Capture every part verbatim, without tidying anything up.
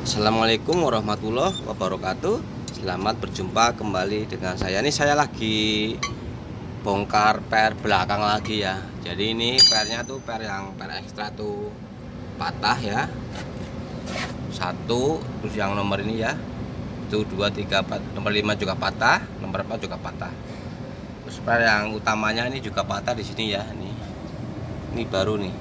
Assalamualaikum warahmatullahi wabarakatuh. Selamat berjumpa kembali dengan saya. Ini saya lagi bongkar per belakang lagi ya. Jadi ini pernya tuh per yang per ekstra tuh patah ya. Satu, terus yang nomor ini ya. Itu dua, tiga, empat, nomor lima juga patah, nomor empat juga patah. Terus per yang utamanya ini juga patah di sini ya. Ini, ini baru nih.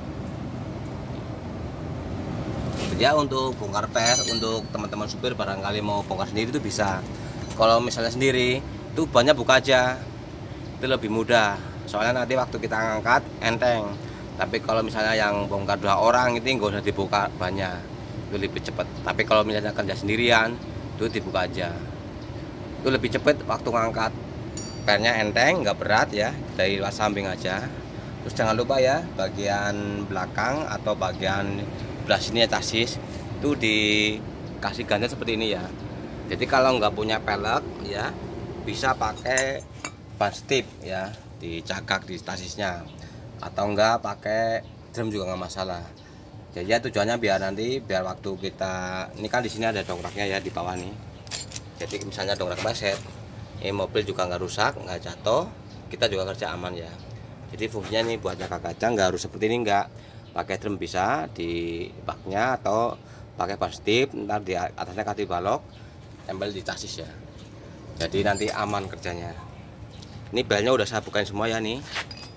Ya, untuk bongkar per untuk teman-teman supir barangkali mau bongkar sendiri itu bisa. Kalau misalnya sendiri itu banyak buka aja, itu lebih mudah, soalnya nanti waktu kita ngangkat enteng. Tapi kalau misalnya yang bongkar dua orang itu nggak usah dibuka banyak, itu lebih cepat. Tapi kalau misalnya kerja sendirian itu dibuka aja, itu lebih cepat waktu ngangkat. Pernya enteng, nggak berat ya, dari luas samping aja. Terus jangan lupa ya, bagian belakang atau bagian belah sini ya chassis itu dikasih ganti seperti ini ya. Jadi kalau nggak punya pelek ya bisa pakai ban stip ya, dicakak di chassisnya, atau enggak pakai drum juga nggak masalah. Jadi ya tujuannya biar nanti biar waktu kita ini kan di sini ada dongkraknya ya di bawah nih. Jadi misalnya dongkrak baset, ini mobil juga nggak rusak, nggak jatuh, kita juga kerja aman ya. Jadi fungsinya nih buat jaga kaca, nggak harus seperti ini, nggak pakai drum bisa di baknya atau pakai ban stip, ntar di atasnya kasih balok, tempel di chassis ya. Jadi nanti aman kerjanya. Ini belnya udah saya bukain semua ya nih.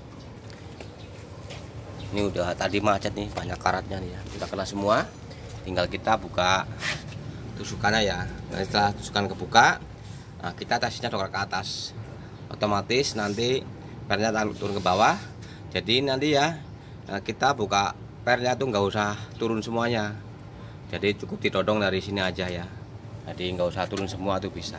Ini udah tadi macet nih, banyak karatnya nih ya, udah kena semua. Tinggal kita buka tusukannya ya. Nah, setelah tusukan kebuka, nah kita chasisnya dongkrak ke atas, otomatis nanti pernya turun ke bawah. Jadi nanti ya, nah, kita buka pernya tuh nggak usah turun semuanya, jadi cukup ditodong dari sini aja ya. Jadi nggak usah turun semua tuh bisa.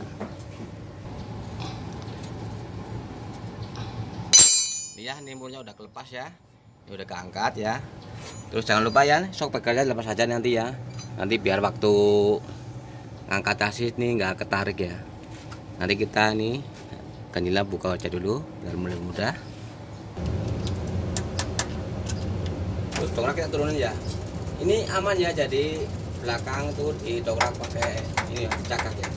Ini ya, nimurnya udah kelepas ya, ini udah keangkat ya. Terus jangan lupa ya, shock pegelnya lepas aja nanti ya. Nanti biar waktu ngangkat chassis nih nggak ketarik ya. Nanti kita nih ganjilnya buka aja dulu biar mulai mudah. Terus dongkrak kita turunin ya. Ini aman ya, jadi belakang tuh didongkrak pakai ini ya, cakak ya.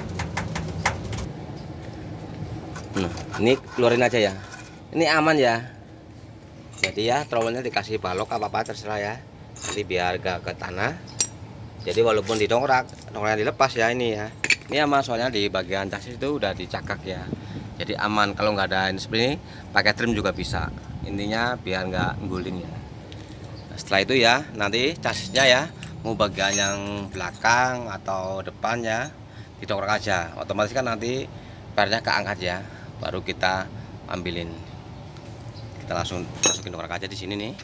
Nah, ini keluarin aja ya. Ini aman ya. Jadi ya trowelnya dikasih balok apa-apa terserah ya. Nanti biar gak ke tanah. Jadi walaupun didongkrak, dongkraknya dilepas ya ini ya. Ini aman soalnya di bagian chassis itu udah dicakak ya. Jadi aman, kalau nggak ada ini seperti ini pakai trim juga bisa. Intinya biar nggak guling ya. Setelah itu ya nanti chassisnya ya mau bagian yang belakang atau depan ya didongkrak aja, otomatis kan nanti pernya keangkat ya, baru kita ambilin. Kita langsung masukin dongkrak aja di sini nih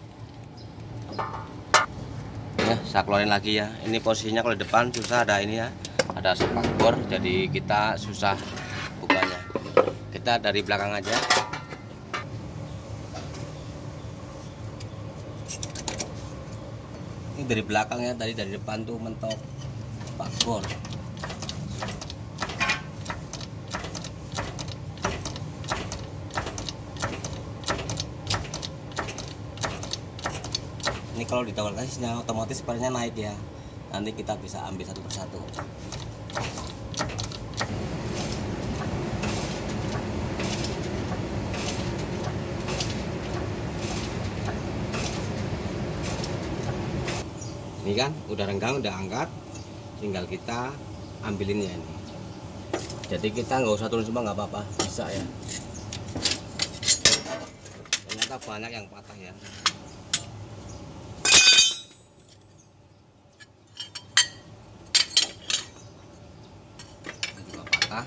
ya. Saya keluarin lagi ya. Ini posisinya kalau di depan susah, ada ini ya, ada spakbor, jadi kita susah bukanya. Kita dari belakang aja. Ini dari belakang ya, tadi dari depan tuh mentok spakbor. Ini kalau ditawar kasihnya otomatis pernya naik ya. Nanti kita bisa ambil satu persatu. Ini kan udah renggang, udah angkat, tinggal kita ambilinnya ini. Jadi kita nggak usah turun semua, nggak apa-apa, bisa ya. Ternyata banyak yang patah ya. Ini juga patah.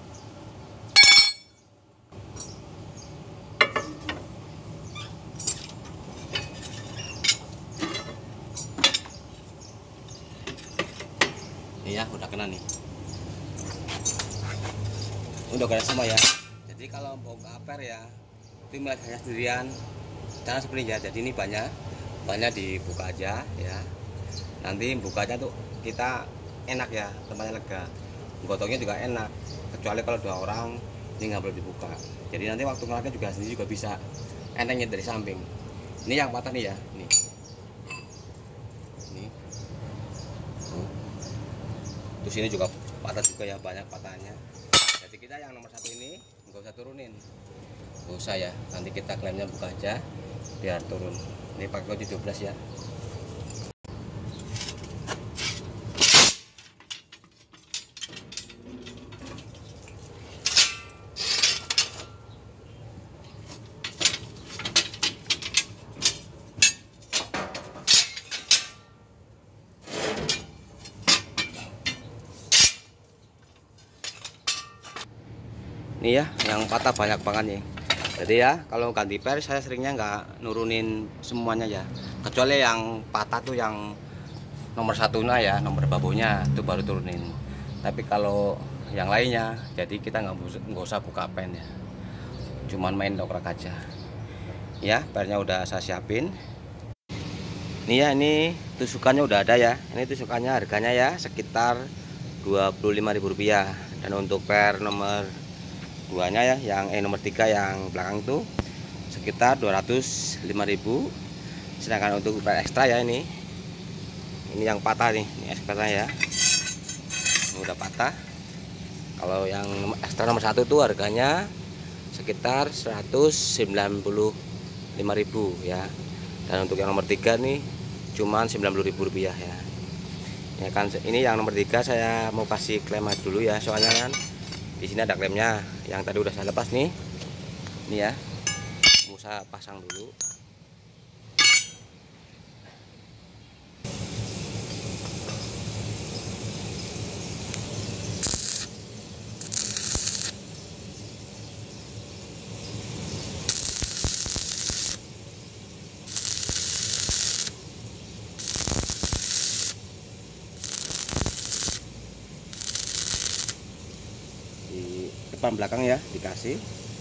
Ya udah kena nih, udah kena semua ya. Jadi kalau bongkar per ya itu milik saya sendirian, cara seperti ya. Jadi ini banyak banyak dibuka aja ya, nanti bukanya tuh kita enak ya, tempatnya lega, gotongnya juga enak. Kecuali kalau dua orang ini nggak boleh dibuka. Jadi nanti waktu ngelaknya juga sendiri juga bisa entengnya dari samping. Ini yang patah nih ya, nih. Ini. Terus ini juga patah juga ya, banyak patahnya. Jadi kita yang nomor satu ini nggak usah turunin, nggak usah ya. Nanti kita klaimnya buka aja biar turun. Ini pakai kunci dua belas ya. Ini ya yang patah banyak banget nih. Jadi ya kalau ganti per saya seringnya nggak nurunin semuanya ya, kecuali yang patah tuh yang nomor satunya ya, nomor babunya itu baru turunin. Tapi kalau yang lainnya, jadi kita nggak nggak usah buka pen ya, cuman main dongkrak aja ya. Pernya udah saya siapin. Ini ya, ini tusukannya udah ada ya. Ini tusukannya harganya ya sekitar dua puluh lima ribu rupiah. Dan untuk per nomor duanya ya, yang eh nomor tiga yang belakang itu sekitar dua ratus lima ribu. Sedangkan untuk per ekstra ya, ini ini yang patah nih, ini ekstra ya, ini udah patah. Kalau yang ekstra nomor satu tuh harganya sekitar seratus sembilan puluh lima ribu ya. Dan untuk yang nomor tiga nih cuman sembilan puluh ribu rupiah ya. Ya kan, ini yang nomor tiga saya mau kasih klaim dulu ya, soalnya kan di sini ada klaimnya yang tadi udah saya lepas nih. Ini ya, mau saya pasang dulu. Di depan belakang ya dikasih.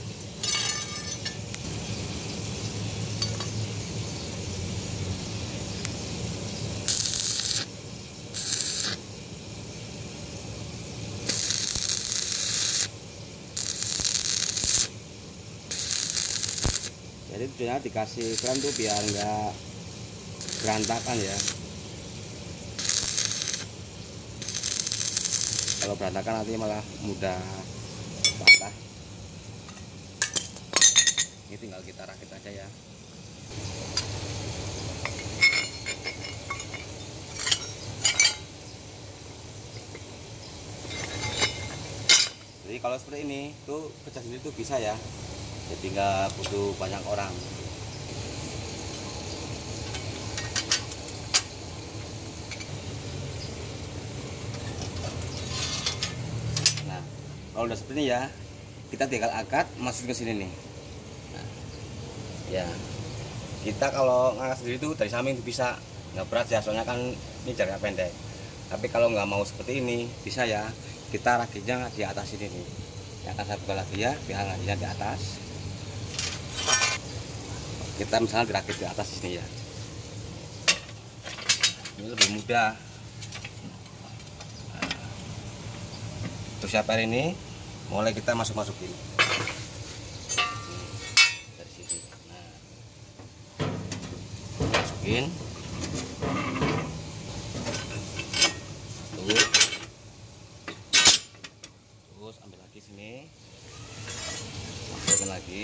Jadi tujuannya dikasih klem tuh biar enggak berantakan ya. Kalau berantakan nanti malah mudah patah. Ini tinggal kita rakit aja ya. Jadi kalau seperti ini tuh kerja sendiri tuh bisa ya, jadi nggak butuh banyak orang. Nah kalau udah seperti ini ya, kita tinggal angkat masukin ke sini nih. Nah, ya kita kalau ngangkat sendiri tuh dari samping tuh bisa, nggak berat ya, soalnya kan ini jaraknya pendek. Tapi kalau nggak mau seperti ini bisa ya, kita rakitnya di atas ini nih. Yang akan saya buka lagi ya, biar rakitnya di atas. Kita misalnya dirakit di atas sini ya, ini lebih mudah. Nah, terus ya, per ini mulai kita masuk masukin dari sini. Nah, masukin terus, terus ambil lagi sini, masukin lagi.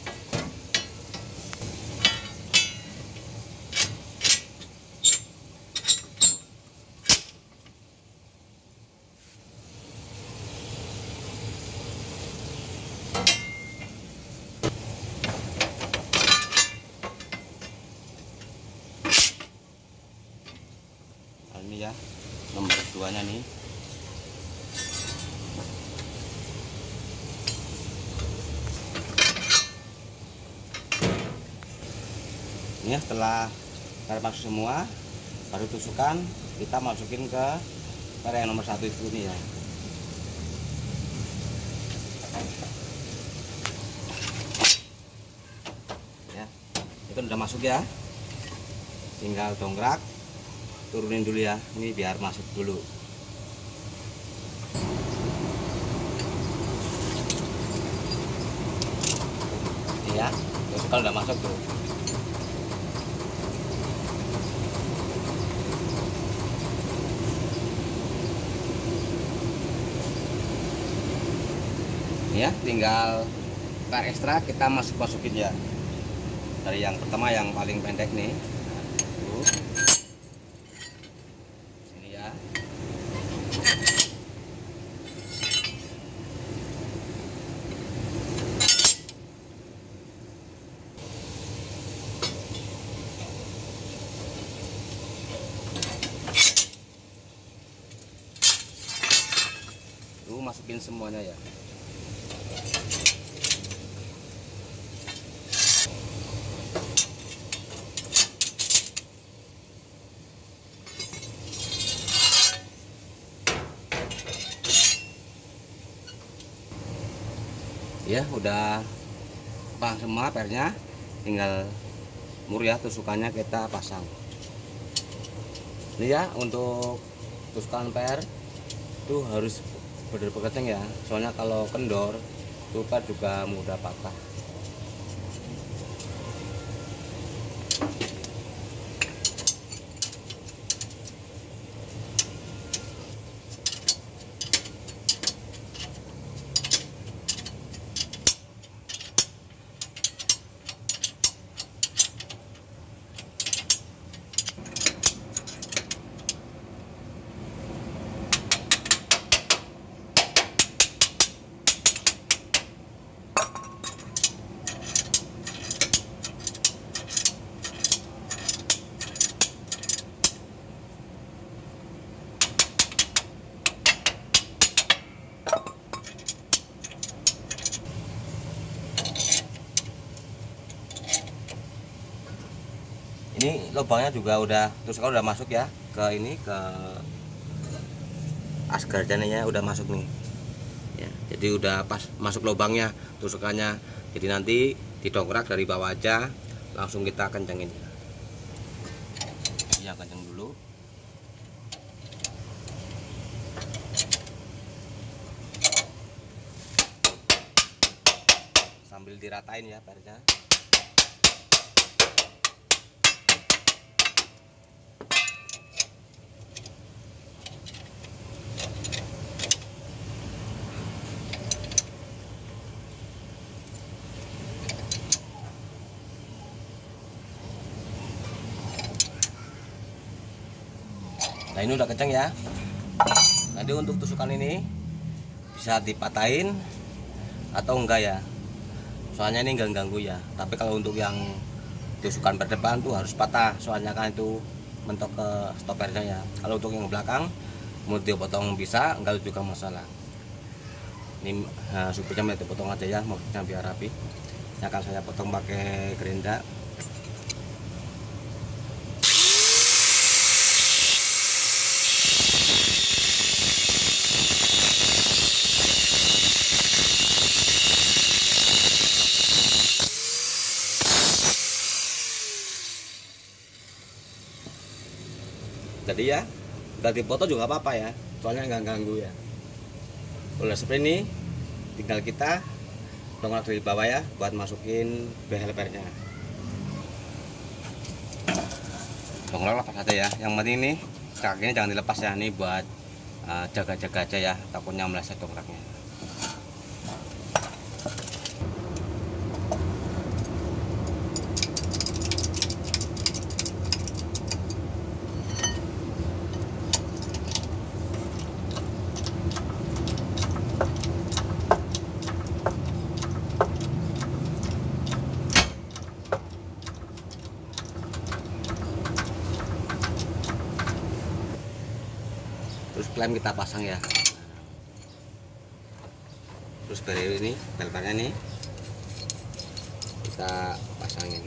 Ini ya nomor duanya nih. Ini ya, setelah kita masuk semua baru tusukan kita masukin ke per yang nomor satu itu nih ya. Ya, itu udah masuk ya, tinggal dongkrak, turunin dulu ya, ini biar masuk dulu. Ini ya, terus kalau udah masuk tuh, Ya, tinggal per ekstra kita masuk masukin ya. Dari yang pertama yang paling pendek nih. Tuh. Sini ya. Tuh, masukin semuanya ya. Ya, udah pas semua pernya, tinggal mur ya, tusukannya kita pasang. Ini ya, untuk tusukan per itu harus bener-bener kenceng ya, soalnya kalau kendor itu per juga mudah patah. Ini lubangnya juga udah terus kalau udah masuk ya ke ini ke as gardannya udah masuk nih ya, jadi udah pas masuk lubangnya tusukannya, jadi nanti didongkrak dari bawah aja, langsung kita kencengin ya, kenceng dulu. Sambil diratain ya pernya. Nah, ini udah kenceng ya. Nanti untuk tusukan ini bisa dipatahin atau enggak ya, soalnya ini enggak ganggu ya. Tapi kalau untuk yang tusukan per depan tuh harus patah, soalnya kan itu mentok ke stopernya ya. Kalau untuk yang belakang mau dipotong bisa, enggak juga masalah. Ini nah, supirnya mau dipotong aja ya, maksudnya biar rapi. Ini akan saya potong pakai gerinda. Jadi ya, udah dipoto juga apa-apa ya, soalnya nggak ganggu ya. Udah seperti ini, tinggal kita dongkrak dari bawah ya, buat masukin behel pernya. Dongkrak lepas aja ya, yang penting ini kakinya jangan dilepas ya, ini buat jaga-jaga uh, aja ya, takutnya meleset dongkraknya. Terus klem kita pasang ya, terus bel ini bel-belnya nih kita pasangin.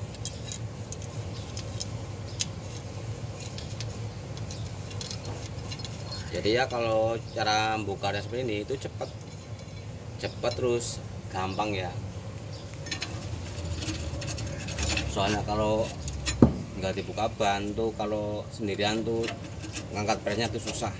Jadi ya kalau cara bukanya seperti ini itu cepat cepat terus gampang ya, soalnya kalau nggak dibuka ban tuh kalau sendirian tuh ngangkat pernya tuh susah.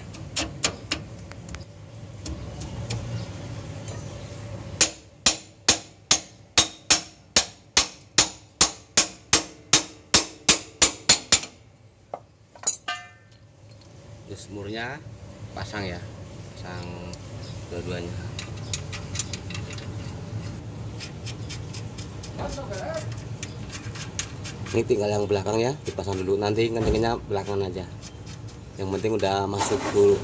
Terus murnya pasang ya, pasang dua-duanya. Ini tinggal yang belakang ya, dipasang dulu, nanti kencengannya belakangan aja. Yang penting udah masuk dulu.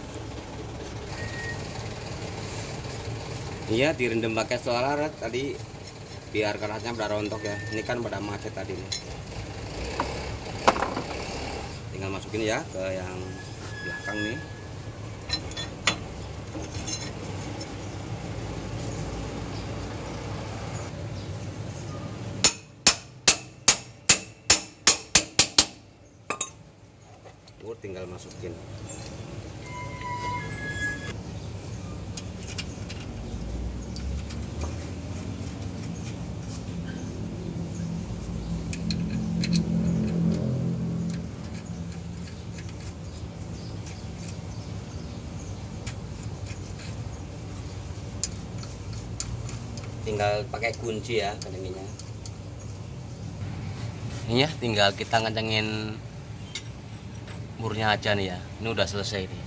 Iya, direndam pakai solar tadi biar kerasnya pada rontok ya. Ini kan pada macet tadi nih. Tinggal masukin ya ke yang belakang nih. Oh, tinggal masukin. Tinggal pakai kunci ya kencengannya. Ini ya, tinggal kita ngencengin murnya aja nih ya. Ini udah selesai nih.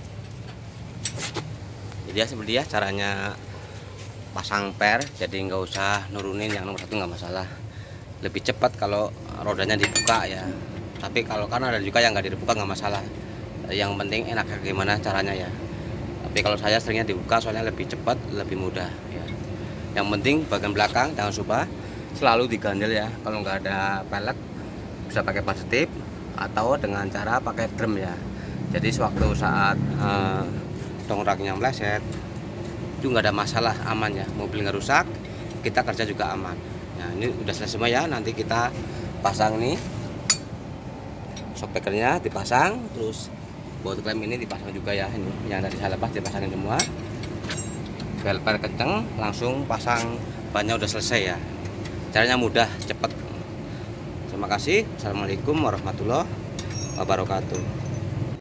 Jadi ya seperti ya caranya pasang per, jadi nggak usah nurunin yang nomor satu, nggak masalah. Lebih cepat kalau rodanya dibuka ya. Tapi kalau kan ada juga yang nggak dibuka nggak masalah. Yang penting enaknya gimana caranya ya. Tapi kalau saya seringnya dibuka soalnya lebih cepat, lebih mudah ya. Yang penting bagian belakang jangan lupa selalu digandel ya. Kalau nggak ada pelek bisa pakai positif atau dengan cara pakai drum ya. Jadi sewaktu saat uh, dongkraknya meleset itu nggak ada masalah, aman ya. Mobil nggak rusak, kita kerja juga aman. Nah ini udah selesai semua ya. Nanti kita pasang nih shockbreakernya dipasang, terus bot klem ini dipasang juga ya. Ini yang tadi saya lepas dipasangin semua. Belper kenceng langsung pasang bannya udah selesai ya. Caranya mudah, cepat. Terima kasih. Assalamualaikum warahmatullahi wabarakatuh.